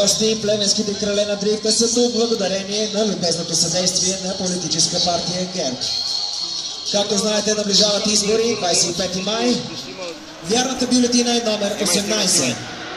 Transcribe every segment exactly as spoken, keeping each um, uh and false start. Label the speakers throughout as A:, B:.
A: гости, плевенските крале на дрифта са тук благодарение на любезното съдействие на политическа партия ГЕРБ. Както знаете, наближават избори, двадесет и пети май. Вярната бюлетина е номер осемнадесет.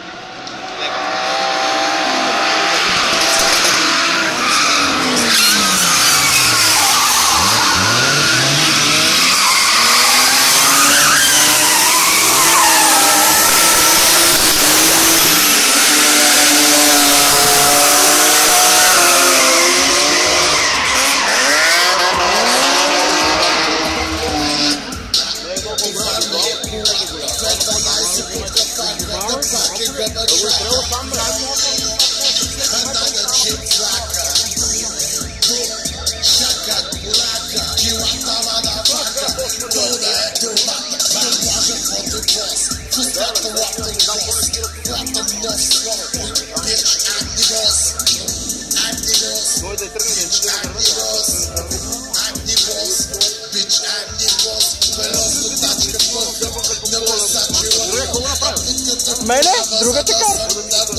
B: Мене? Другата карта.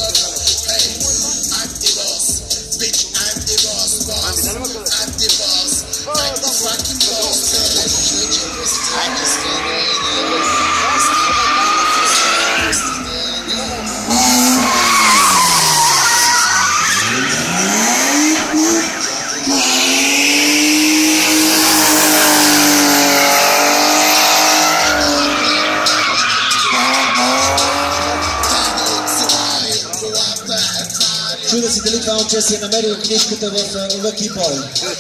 A: Чуда си дали това момче си е намерил книжката в Lucky Boy.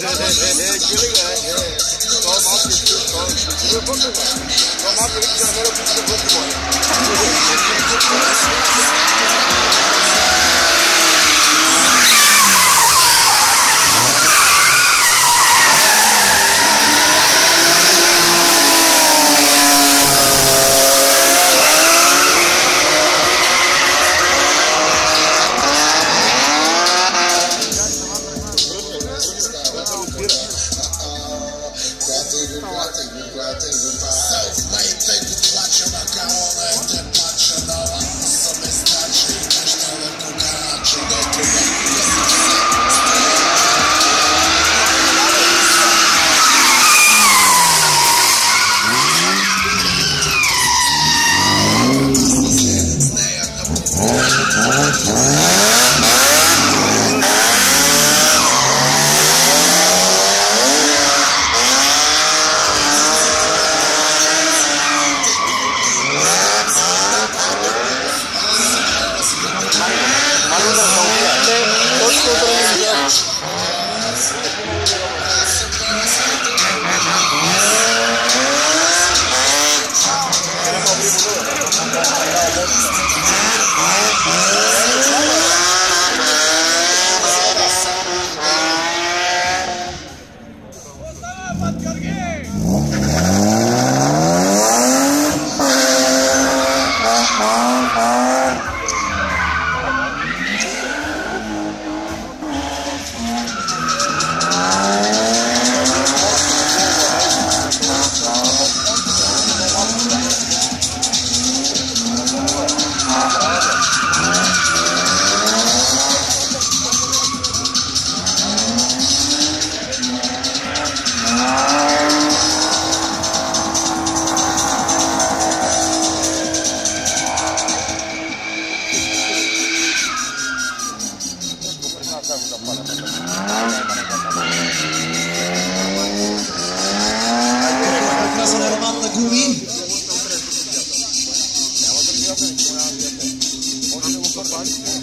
A: Каза на Роман на гуми.
B: Може да го